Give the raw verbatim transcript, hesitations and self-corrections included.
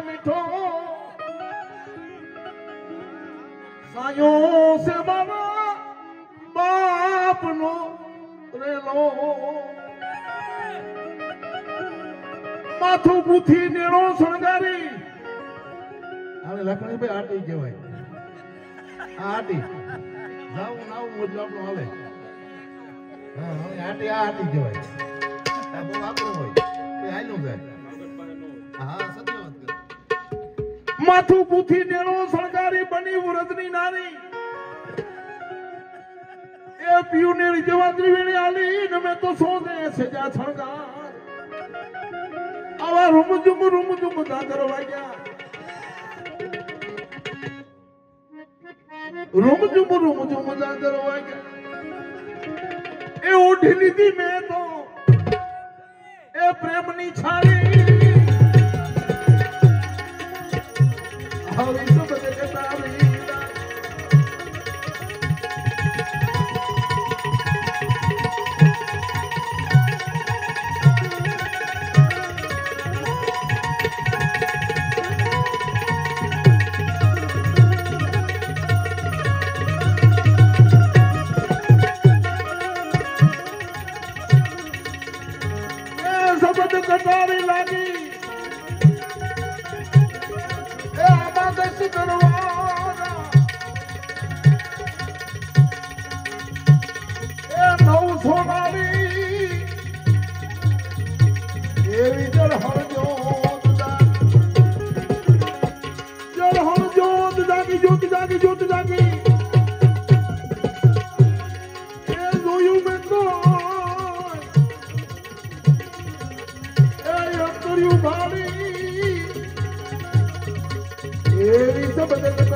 મીઠો સાયો સે મારા બાપનો રેલો માથું બુથી નેણો શણગારી હાલે લખણી ભાઈ આટી કહેવાય આટી જાવું નાવું મોજ આપણું હાલે હા હવે આટી આ આટી કહેવાય આ બહુ આપણું હોય તે હાલ્યું જાય હા સત્ય વાત કરે માથું બુથી નેણો શણગારી બની વરદની નારી એ પિયુને જવાદરી વેણી આલી ને મેં તો સોદે સજા શણગાર આવા રૂમ જુમ રૂમ જુમ દાદર વાગ્યા રૂમ જુમ રૂમ જુમ દાદર વાગ્યા એ ઓઢી લીધી મેં તો એ પ્રેમની છાળી આવી સબ જગતાવી કટારી લાગી એ આબાદસ દરવાજા એ નવ સોનારી એવી જળ હરજોત જળ હરજોત જાગી જોત જાગી જોત જાગી એ જોયું મેં તો ભાડી એવી સબદ